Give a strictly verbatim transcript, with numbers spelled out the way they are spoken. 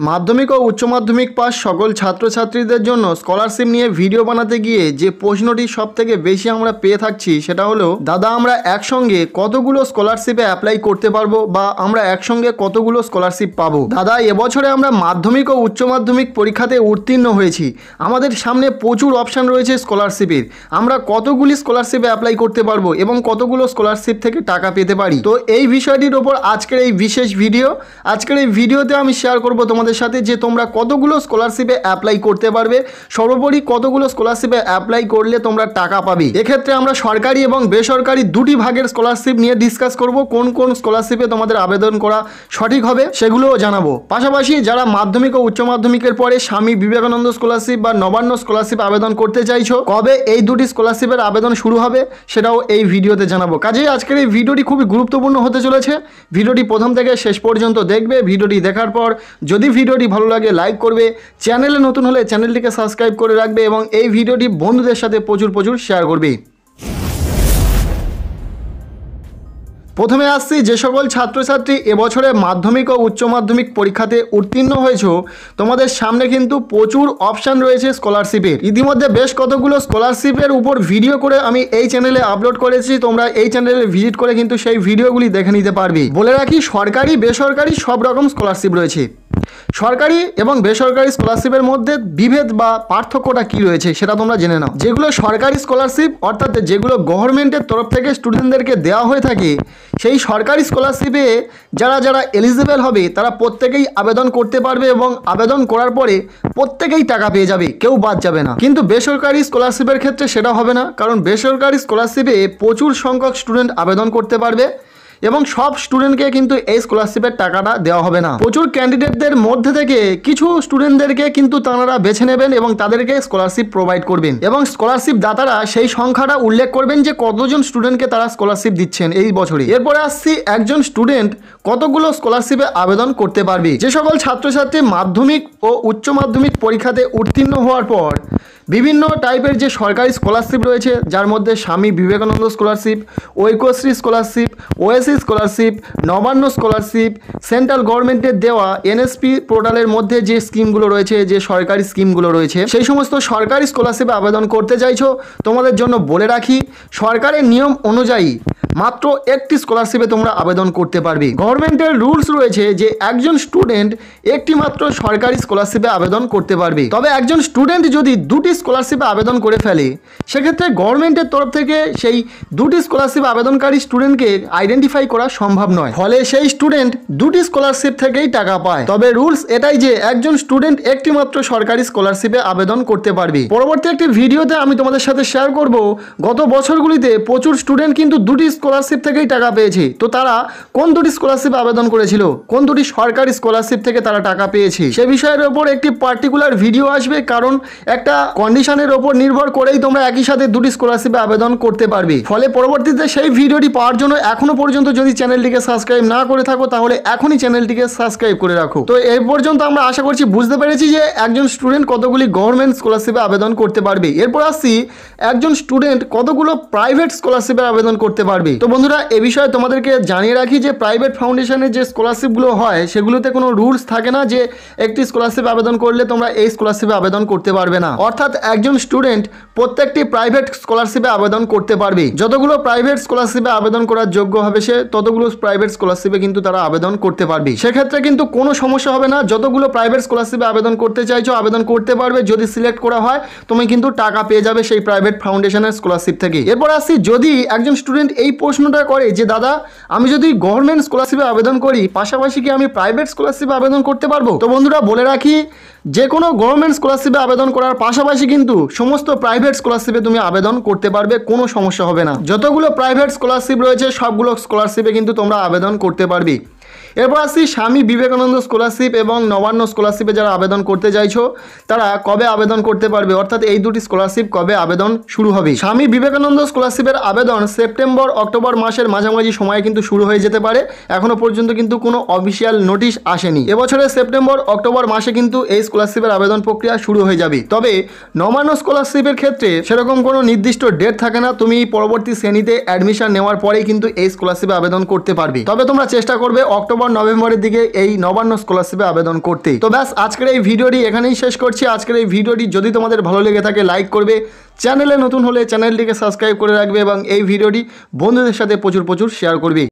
মাধ্যমিক ও উচ্চ মাধ্যমিক পাস সকল ছাত্রছাত্রীদের জন্য স্কলারশিপ নিয়ে ভিডিও বানাতে গিয়ে যে প্রশ্নটি সব থেকে বেশি আমরা পেয়ে থাকছি সেটা হলো, দাদা আমরা একসঙ্গে কতগুলো স্কলারশিপে অ্যাপ্লাই করতে পারবো বা আমরা একসঙ্গে কতগুলো স্কলারশিপ পাবো। দাদা এবছরে আমরা মাধ্যমিক ও উচ্চ মাধ্যমিক পরীক্ষাতে উত্তীর্ণ হয়েছি, আমাদের সামনে প্রচুর অপশান রয়েছে স্কলারশিপের, আমরা কতগুলি স্কলারশিপে অ্যাপ্লাই করতে পারবো এবং কতগুলো স্কলারশিপ থেকে টাকা পেতে পারি। তো এই বিষয়টির ওপর আজকের এই বিশেষ ভিডিও। আজকের এই ভিডিওতে আমি শেয়ার করবো তোমাদের সাথে যে তোমরা কতগুলো স্কলারশিপে অ্যাপ্লাই করতে পারবে, সর্বোপরি কতগুলো স্কলারশিপে অ্যাপ্লাই করলে তোমরা টাকা পাবে। এক্ষেত্রে আমরা সরকারি এবং বেসরকারি দুটি ভাগের স্কলারশিপ নিয়ে ডিসকাস করব, কোন কোন স্কলারশিপে তোমাদের আবেদন করা সঠিক হবে সেগুলোও জানাবো। পাশাপাশি যারা মাধ্যমিক ও উচ্চ মাধ্যমিকের পরে স্বামী বিবেকানন্দ স্কলারশিপ বা নবান্ন স্কলারশিপ আবেদন করতে চাইছো, কবে এই দুটি স্কলারশিপের আবেদন শুরু হবে সেটাও এই ভিডিওতে জানাবো। কাজেই আজকের এই ভিডিওটি খুবই গুরুত্বপূর্ণ হতে চলেছে, ভিডিওটি প্রথম থেকে শেষ পর্যন্ত দেখবে। ভিডিওটি দেখার পর যদি ভিডিওটি ভালো লাগে লাইক করবে, চ্যানেলে নতুন হলে চ্যানেলটিকে সাবস্ক্রাইব করে রাখবে এবং এই ভিডিওটি বন্ধুদের সাথে প্রচুর প্রচুর শেয়ার করবে। প্রথমে আসছি, যে সকল ছাত্রছাত্রী এবছরে মাধ্যমিক ও উচ্চ মাধ্যমিক পরীক্ষাতে উত্তীর্ণ হয়েছ, তোমাদের সামনে কিন্তু প্রচুর অপশান রয়েছে স্কলারশিপের। ইতিমধ্যে বেশ কতগুলো স্কলারশিপের উপর ভিডিও করে আমি এই চ্যানেলে আপলোড করেছি, তোমরা এই চ্যানেলে ভিজিট করে কিন্তু সেই ভিডিওগুলি দেখে নিতে পারবে। বলে রাখি, সরকারি বেসরকারি সব রকম স্কলারশিপ রয়েছে। সরকারি এবং বেসরকারি স্কলারশিপের মধ্যে বিভেদ বা পার্থক্যটা কি রয়েছে সেটা তোমরা জেনে নাও। যেগুলো সরকারি স্কলারশিপ অর্থাৎ যেগুলো গভর্নমেন্টের তরফ থেকে স্টুডেন্টদেরকে দেওয়া হয়ে থাকে, সেই সরকারি স্কলারশিপে যারা যারা এলিজিবল হবে তারা প্রত্যেকেই আবেদন করতে পারবে এবং আবেদন করার পরে প্রত্যেকেই টাকা পেয়ে যাবে, কেউ বাদ যাবে না। কিন্তু বেসরকারি স্কলারশিপের ক্ষেত্রে সেটা হবে না, কারণ বেসরকারি স্কলারশিপে প্রচুর সংখ্যক স্টুডেন্ট আবেদন করতে পারবে এবং সব স্টুডেন্টকে কিন্তু এই স্কলারশিপের টাকাটা দেওয়া হবে না। প্রচুর ক্যান্ডিডেটদের মধ্যে থেকে কিছু স্টুডেন্টদেরকে কিন্তু তারা বেছে নেবেন এবং তাদেরকে স্কলারশিপ প্রোভাইড করবেন এবং স্কলারশিপ দাতারা সেই সংখ্যাটা উল্লেখ করবেন যে কতজন স্টুডেন্টকে তারা স্কলারশিপ দিচ্ছেন এই বছরে। এরপরে আসছি, একজন স্টুডেন্ট কতগুলো স্কলারশিপে আবেদন করতে পারবে। যে সকল ছাত্রছাত্রী মাধ্যমিক ও উচ্চ মাধ্যমিক পরীক্ষাতে উত্তীর্ণ হওয়ার পর বিভিন্ন টাইপের যে সরকারি স্কলারশিপ রয়েছে, যার মধ্যে Swami Vivekananda scholarship, Aikyashree scholarship, OSC scholarship, Nabanna scholarship, central গভর্নমেন্টের দেওয়া এনএসপি পোর্টালের মধ্যে যে স্কিমগুলো রয়েছে, যে সরকারি স্কিমগুলো রয়েছে, সেই সমস্ত সরকারি স্কলারশিপে আবেদন করতে চাইছো, তোমাদের জন্য বলে রাখি সরকারের নিয়ম অনুযায়ী মাত্র একটি স্কলারশিপে তোমরা আবেদন করতে পারবে। গভর্নমেন্টের রুলস রয়েছে যে একজন স্টুডেন্ট একটি মাত্র সরকারি স্কলারশিপে আবেদন করতে পারবে। তবে একজন স্টুডেন্ট যদি দুটি স্কলারশিপে আবেদন করে ফেলে, সেক্ষেত্রে গভর্নমেন্টের তরফ থেকে সেই দুটি স্কলারশিপ আবেদনকারী স্টুডেন্টকে আইডেন্টিফাই করা সম্ভব নয়, ফলে সেই স্টুডেন্ট দুটি স্কলারশিপ থেকেই টাকা পায়। তবে রুলস এটাই যে একজন স্টুডেন্ট একটি মাত্র সরকারি স্কলারশিপে আবেদন করতে পারবে। পরবর্তী একটি ভিডিওতে আমি তোমাদের সাথে শেয়ার করব গত বছরগুলিতে প্রচুর স্টুডেন্ট কিন্তু দুটি স্কলারশিপ থেকেই টাকা পেয়েছে। তো তারা কোন দুটি স্কলারশিপে আবেদন করেছিল, কোন দুটি সরকারি স্কলারশিপ থেকে তারা টাকা পেয়েছে, সে বিষয়ের ওপর একটি পার্টিকুলার ভিডিও আসবে, কারণ একটা কন্ডিশনের ওপর নির্ভর করেই তোমরা একই সাথে দুটি স্কলারশিপে আবেদন করতে পারবে। ফলে পরবর্তীতে সেই ভিডিওটি পাওয়ার জন্য এখনো পর্যন্ত যদি চ্যানেলটিকে সাবস্ক্রাইব না করে থাকো, তাহলে এখনই চ্যানেলটিকে সাবস্ক্রাইব করে রাখো। তো এই পর্যন্ত আমরা আশা করছি বুঝতে পেরেছি যে একজন স্টুডেন্ট কতগুলি গভর্নমেন্ট স্কলারশিপে আবেদন করতে পারবে। এরপর আসছি, একজন স্টুডেন্ট কতগুলো প্রাইভেট স্কলারশিপে আবেদন করতে পারবে। তো বন্ধুরা, এ বিষয়ে তোমাদেরকে জানিয়ে রাখি যে প্রাইভেট ফাউন্ডেশনের যে স্কলারশিপগুলো হয় সেগুলোতে কোনো রুলস থাকে না যে একটি স্কলারশিপ আবেদন করলে তোমরা এই স্কলারশিপে আবেদন করতে পারবে না। অর্থাৎ একজন স্টুডেন্ট প্রত্যেকটি প্রাইভেট স্কলারশিপে আবেদন করতে পারবে। যতগুলো প্রাইভেট স্কলারশিপে আবেদন করার যোগ্য হবে সে ততগুলো প্রাইভেট স্কলারশিপে কিন্তু তারা আবেদন করতে পারবে। সেক্ষেত্রে কিন্তু কোনো সমস্যা হবে না, যতগুলো প্রাইভেট স্কলারশিপে আবেদন করতে চাইছো আবেদন করতে পারবে। যদি সিলেক্ট করা হয় তুমি কিন্তু টাকা পেয়ে যাবে সেই প্রাইভেট ফাউন্ডেশনের স্কলারশিপ থেকে। এরপর আসছি, যদি একজন স্টুডেন্ট এই প্রশ্নটা করে যে দাদা আমি যদি গভর্নমেন্ট স্কলারশিপে আবেদন করি পাশাপাশি কি আমি প্রাইভেট স্কলারশিপে আবেদন করতে পারবো? তো বন্ধুরা বলে রাখি, যে কোনো গভর্নমেন্ট স্কলারশিপে আবেদন করার পাশাপাশি কিন্তু সমস্ত প্রাইভেট স্কলারশিপে তুমি আবেদন করতে পারবে, কোনো সমস্যা হবে না। যতগুলো প্রাইভেট স্কলারশিপ রয়েছে সবগুলো স্কলারশিপে কিন্তু তোমরা আবেদন করতে পারবে। এরপর আসছি, স্বামী বিবেকানন্দ স্কলারশিপ এবং নবান্ন স্কলারশিপে যারা আবেদন করতে চাইছো তারা কবে আবেদন করতে পারবে, অর্থাৎ এই দুটি স্কলারশিপ কবে আবেদন শুরু হবে। স্বামী বিবেকানন্দ স্কলারশিপের আবেদন সেপ্টেম্বর অক্টোবর মাসের মাঝামাঝি সময়ে কিন্তু শুরু হয়ে যেতে পারে, এখনো পর্যন্ত কিন্তু কোনো অফিসিয়াল নোটিশ আসেনি। এবছরের সেপ্টেম্বর অক্টোবর মাসে কিন্তু এই স্কলারশিপের আবেদন প্রক্রিয়া শুরু হয়ে যাবে। তবে নবান্ন স্কলারশিপের ক্ষেত্রে সেরকম কোনো নির্দিষ্ট ডেট থাকে না, তুমি পরবর্তী শ্রেণীতে অ্যাডমিশন নেওয়ার পরেই কিন্তু এই স্কলারশিপে আবেদন করতে পারবে। তবে তোমরা চেষ্টা করবে অক্টোবর অক্টোবর নভেম্বরের দিকে এই নবান্ন স্কলারশিপে আবেদন করতে। তো ব্যাস আজকের এই ভিডিওটি এখানেই শেষ করছি। আজকের এই ভিডিওটি যদি তোমাদের ভালো লেগে থাকে লাইক করবে, চ্যানেলে নতুন হলে চ্যানেলটিকে সাবস্ক্রাইব করে রাখবে এবং এই ভিডিওটি বন্ধুদের সাথে প্রচুর প্রচুর শেয়ার করবে।